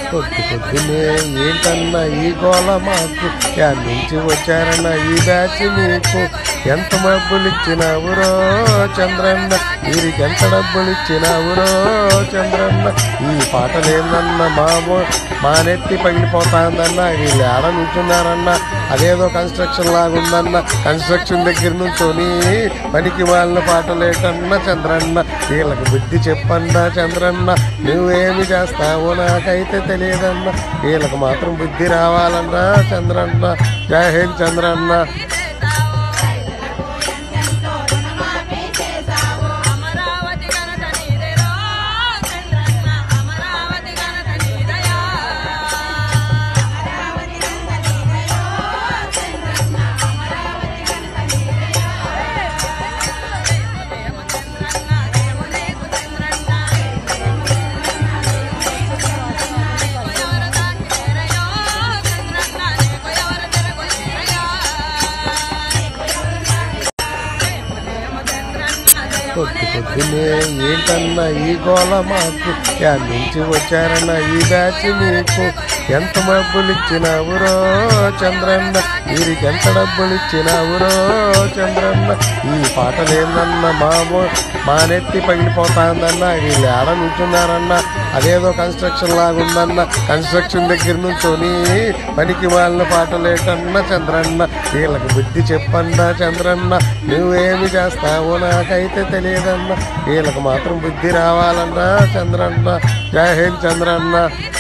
పొద్దు పొద్దునే ఏంటన్నా ఈ గోళ మాకు యాడ్ నుంచి వచ్చారన్న ఈ బ్యాచ్ మీకు ఎంత డబ్బులు ఇచ్చినావురో చంద్రన్న వీరికి ఎంత డబ్బులు ఇచ్చినావురో చంద్రన్న ఈ పాటలేందన్న మా నెత్తి పగిలిపోతాందన్న వీళ్ళు ఆడ నుంచున్నారన్న అదేదో కన్స్ట్రక్షన్ లాగుందన్న కన్స్ట్రక్షన్ దగ్గర నుంచొని పనికి వాళ్ళ పాటలేటన్న చంద్రన్న వీళ్ళకి బుద్ధి చెప్పన్నా చంద్రన్న నువ్వేమి చేస్తావో నాకైతే తెలియదన్న వీళ్ళకి మాత్రం బుద్ధి రావాలన్నా చంద్రన్న జై హింద్ చంద్రన్న. పొద్దు పొద్దునే ఏంటన్నా ఈ గోళ మాకు యాడ్ నుంచి వచ్చారన్న ఈ బ్యాచ్ మీకు ఎంత డబ్బులు ఇచ్చినావురో చంద్రన్న వీరికి ఎంత డబ్బులు ఇచ్చినావురో చంద్రన్న ఈ పాటలేందన్న మా నెత్తి పగిలిపోతాందన్న వీళ్ళు ఆడ నుంచున్నారన్న అదేదో కన్స్ట్రక్షన్ లాగుందన్న కన్స్ట్రక్షన్ దగ్గర నుంచొని పనికి వాళ్ళ పాటలేటన్న చంద్రన్న వీళ్ళకి బుద్ధి చెప్పన్నా చంద్రన్న నువ్వేమి చేస్తావో నాకైతే తెలియదన్న వీళ్ళకి మాత్రం బుద్ధి రావాలన్నా చంద్రన్న జై హింద్ చంద్రన్న.